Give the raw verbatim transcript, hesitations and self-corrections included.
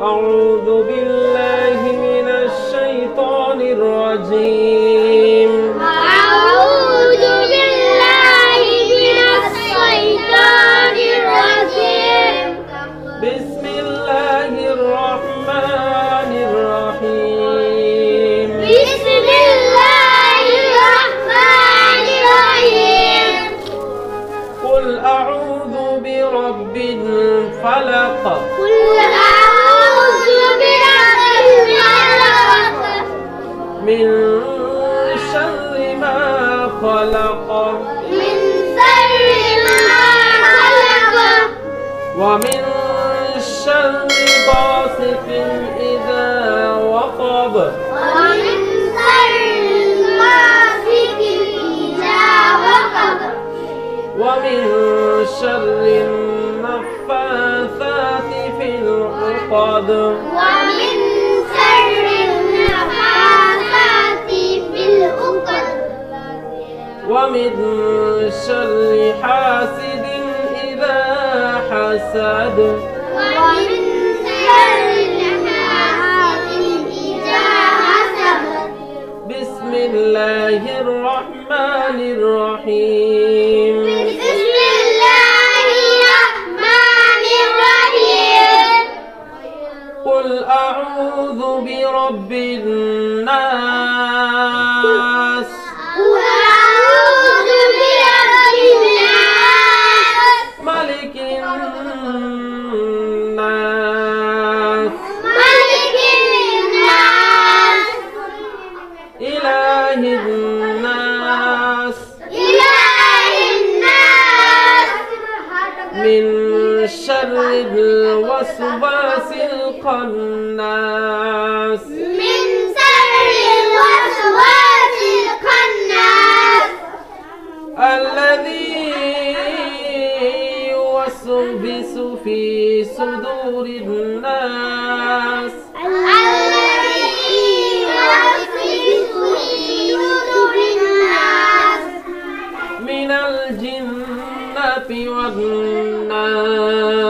أعوذ بالله من الشيطان الرجيم. أعوذ بالله من الشيطان الرجيم. بسم الله الرحمن الرحيم. بسم الله الرحمن الرحيم. قل أعوذ برب الفلق. قل أعوذ برب الفلق. من شر ما خلق. من شر ما خلق. ومن شر غاسق إذا وقب. ومن شر غاسق إذا وقب. ومن شر النفاثات في العقد. ومن شر النفاثات في العقد. ومن شر حاسد إذا حسد. ومن شر حاسد إذا حسد. بسم الله الرحمن الرحيم. بسم الله الرحمن الرحيم. قل أعوذ برب الناس. قل أعوذ برب الناس. ملك الناس. ملك الناس. إله الناس. إله الناس. من شر الوسواس الخناس. من شر الوسواس الخناس. الذي يوسوس في صدور الناس. الذي يوسوس في صدور الناس. من الجنة والناس.